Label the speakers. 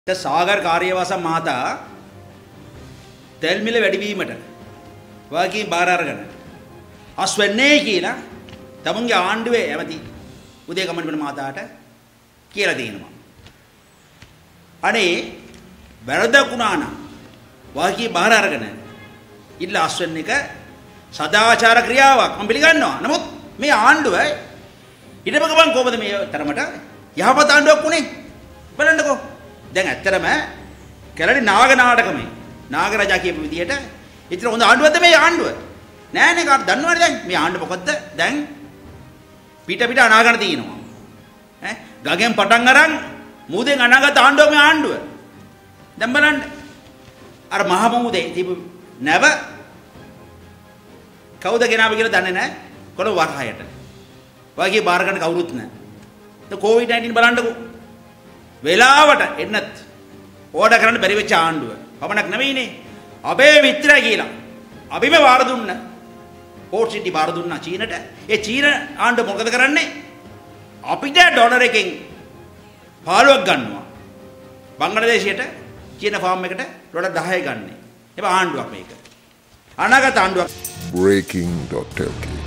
Speaker 1: සාගර් කාර්යවාස මහතා තෙල් මිල වැඩිවීමට වාගේ බාර අරගෙන අස්වැන්නේ කියලා තමුන්ගේ ආණ්ඩුවේ ඇමති උදේ කමන්ඩිපන මහතාට කියලා තියෙනවා. අනේ වැරදකුණා නම් වාගේ බාර අරගෙන ඉල්ල අස්වැන්න එක සදාචාර ක්‍රියාවක් මම පිළිගන්නවා. නමුත් මේ ආණ්ඩුව ඊටම ගමන් කොහොමද මේ තරමට යහපත් ආණ්ඩුවක් උනේ බලන්නකෝ. දැන් ඇත්තටම කැලණි නාග නාටකමේ නාග රජා කියපු විදිහට ඉතින් හොඳ ආණ්ඩුවක්ද මේ ආණ්ඩුව නෑනේ කාට දන්නවනේ දැන් මේ ආණ්ඩුව මොකද්ද දැන් පිට අනාගත තියෙනවා ඈ ගගෙන් පටන් අරන් මූදෙන් අනාගත ආණ්ඩුව මේ ආණ්ඩුව දැන් බලන්න අර මහ මූදේ තිබු නැව කවුද ගෙනාව කියලා දන්නේ නැහැ කොළ වරහයට වාගේ බාර ගන්න කවුරුත් නැහැ දැන් COVID-19 බලන්නකෝ වෙලාවට එන්නත් ඕඩර් කරන්න බැරි වෙච්ච ආණ්ඩුව. පමණක් නෙවෙයිනේ. අපේ මිත්‍රය කියලා. අපිම වාර දුන්න. පෝට් සිටි වාර දුන්නා චීනට. ඒ චීන ආණ්ඩුව මොකද කරන්නේ? අපිට ඩොලර් එකෙන් 15ක් ගන්නවා. බංග්ලාදේශයට චීන ෆාම් එකට ඩොලර් 10යි ගන්නෙ. ඒක ආණ්ඩුවක් මේක. අනාගත ආණ්ඩුවක්.
Speaker 2: breaking.lk